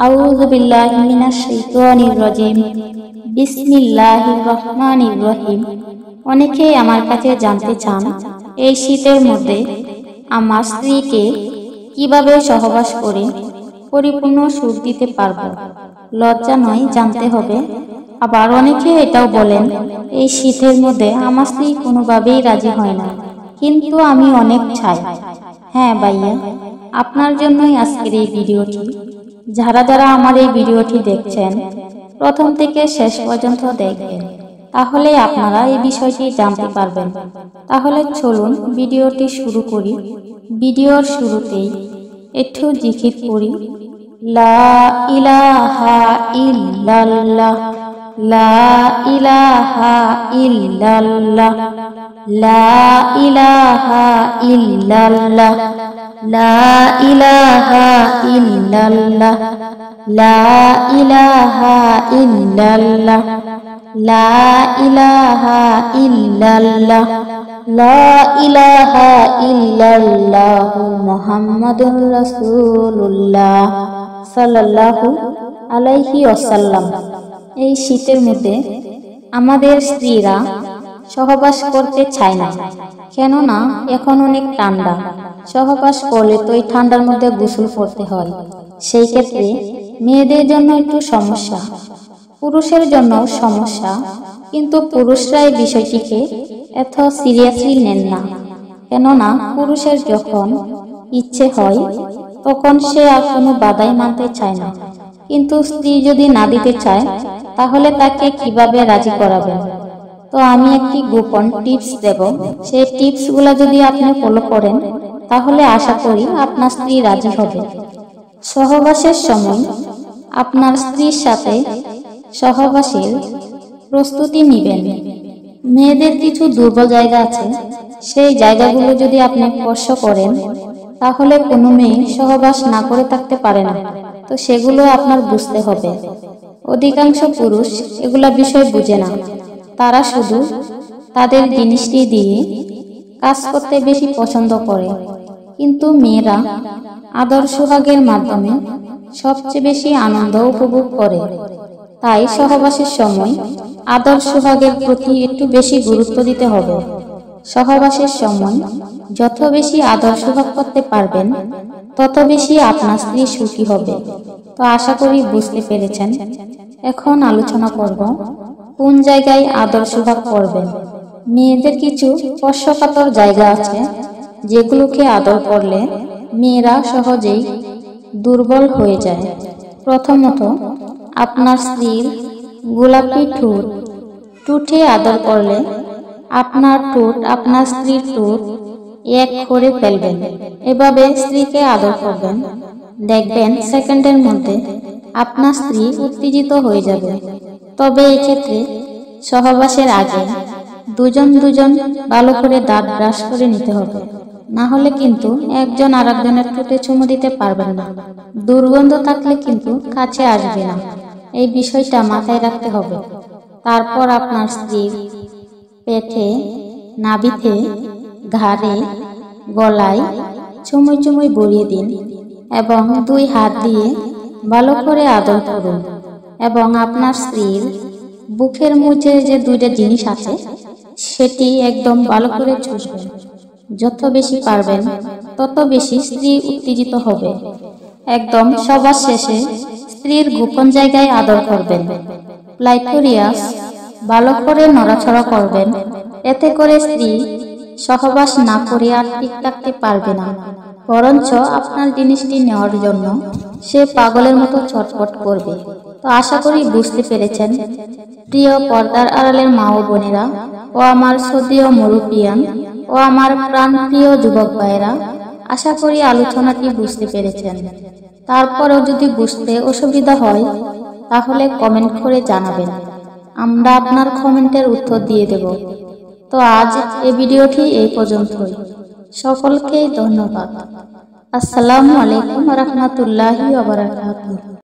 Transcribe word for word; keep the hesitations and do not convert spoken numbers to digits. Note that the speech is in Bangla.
আউযু বিল্লাহি মিনাশ শাইতানির রাজিম। বিসমিল্লাহির রহমানির রহিম। অনেকেই আমার কাছে জানতে চান, এই শীতের মধ্যে আমার স্ত্রীকে কিভাবে সহবাস করে পরিপূর্ণ সুখ দিতে পারবো। লজ্জা নয়, জানতে হবে। আবার অনেকে এটাও বলেন, এই শীতের মধ্যে আমার স্ত্রী কোনোভাবেই রাজি হয় না, কিন্তু আমি অনেক চাই। হ্যাঁ ভাইয়া, আপনার জন্যই আজকের এই ভিডিওটি। যারা যারা আমার এই ভিডিওটি দেখছেন, প্রথম থেকে শেষ পর্যন্ত দেখবেন, তাহলে আপনারা এই বিষয়টি জানতে পারবেন। তাহলে চলুন ভিডিওটি শুরু করি। ভিডিওর শুরুতেই একটু জিকির করি। লা ইলাহা ইল্লাল্লাহ, লা ইলাহা ইল্লাল্লাহ, লা ইলাহা ইল্লাল্লাহ, লা ইলাহা ইল্লাল্লাহ, লা ইলাহা ইল্লাল্লাহ, লা ইলাহা ইল্লাল্লাহ, লা ইলাহা ইল্লাল্লাহ, মুহাম্মাদুর রাসূলুল্লাহ সাল্লাল্লাহু আলাইহি ওয়াসাল্লাম। এই শীতের মধ্যে আমাদের স্ত্রীরা সহবাস করতে চায় না, কেননা এখন অনেক ঠান্ডা। সহবাস করলে তো এই ঠান্ডার মধ্যে গোসল করতে হয়, সেই ক্ষেত্রে মেয়েদের জন্য একটু সমস্যা, পুরুষের জন্য সমস্যা। কিন্তু পুরুষরা এই বিষয়টিকে এত সিরিয়াসলি নেন না, কেননা পুরুষের যখন ইচ্ছে হয় তখন সে আর কোনো বাধাই মানতে চায় না। কিন্তু স্ত্রী যদি না দিতে চায়, তাহলে তাকে কিভাবে রাজি করাবেন? তো আমি একটি গোপন টিপস দেব। সেই টিপস গুলা যদি আপনি ফলো করেন, তাহলে আশা করি আপনার স্ত্রী রাজি হবে। সহবাসের সময় আপনার স্ত্রীর সাথে সহবাসের প্রস্তুতি নিবেন। মেয়েদের কিছু দুর্বল জায়গা আছে, সেই জায়গাগুলো যদি আপনি স্পর্শ করেন, তাহলে কোনো মেয়ে সহবাস না করে থাকতে পারে না। তো সেগুলো আপনার বুঝতে হবে। অধিকাংশ পুরুষ এগুলা বিষয় বুঝে না, তারা শুধু তাদের জিনিসটি দিয়ে কাজ করতে বেশি পছন্দ করে। কিন্তু মেয়েরা আদর সোহাগের মাধ্যমে সবচেয়ে বেশি আনন্দ উপভোগ করে। তাই সহবাসের সময় আদর সোহাগের প্রতি একটু বেশি গুরুত্ব দিতে হবে। সহবাসের সময় যত বেশি আদর সোহাগ করতে পারবেন, তত বেশি আপনার স্ত্রী সুখী হবে। তো আশা করি বুঝতে পেরেছেন। এখন আলোচনা করব কোন জায়গায় আদর সোহাগ করবেন। মেয়েদের কিছু স্পর্শকাতর জায়গা আছে, যেগুলোকে আদর করলে মেয়েরা সহজেই দুর্বল হয়ে যায়। প্রথমত, আপনার স্ত্রীর গোলাপি ঠোঁট। ঠোঁটে আদর করলে আপনার ঠোঁট আপনার স্ত্রীর ঠোঁট এক করে ফেলবেন। এভাবে স্ত্রীকে আদর করবেন, দেখবেন সেকেন্ডের মধ্যে আপনার স্ত্রী উত্তেজিত হয়ে যাবে। তবে এক্ষেত্রে সহবাসের আগে দুজন দুজন ভালো করে দাঁত ব্রাশ করে নিতে হবে, না হলে কিন্তু একজন আরেকজনের ঠোঁটে চুমু দিতে পারবেন না। দুর্গন্ধ থাকলে কিন্তু কাছে আসবে না, এই বিষয়টা মাথায় রাখতে হবে। তারপর আপনার স্ত্রীর পেটে, নাভিতে, ঘাড়ে, গলায় চুমুই চুমুই বলিয়ে দিন এবং দুই হাত দিয়ে ভালো করে আদর করুন। এবং আপনার স্ত্রীর বুকের মধ্যে যে দুইটা জিনিস আছে, সেটি একদম ভালো করে চুষবেন। যত বেশি পারবেন তত বেশি স্ত্রী উত্তেজিত হবে। একদম সবার শেষে স্ত্রীর গোপন জায়গায় আদর করবেন। ক্লাইটোরিয়াস ভালো করে নড়াচড়া করবেন, এতে করে স্ত্রী সহবাস না করে আর ঠিক থাকতে পারবে না, বরঞ্চ আপনার জিনিসটি নেওয়ার জন্য সে পাগলের মতো ছটফট করবে। তো আশা করি বুঝতে পেরেছেন। প্রিয় পর্দার আড়ালের মা ও বোনেরা ও আমার শ্রদ্ধেয় মুরব্বিয়ান ও আমার প্রাণপ্রিয় যুবক ভাইয়েরা, আশা করি আলোচনাটি বুঝতে পেরেছেন। তারপরেও যদি বুঝতে অসুবিধা হয়, তাহলে কমেন্ট করে জানাবেন, আমরা আপনার কমেন্টের উত্তর দিয়ে দেব। তো আজ এই ভিডিওটি এই পর্যন্তই। সকলকে ধন্যবাদ। আসসালামু আলাইকুম ওয়া রাহমাতুল্লাহি ওয়া বারাকাতুহু।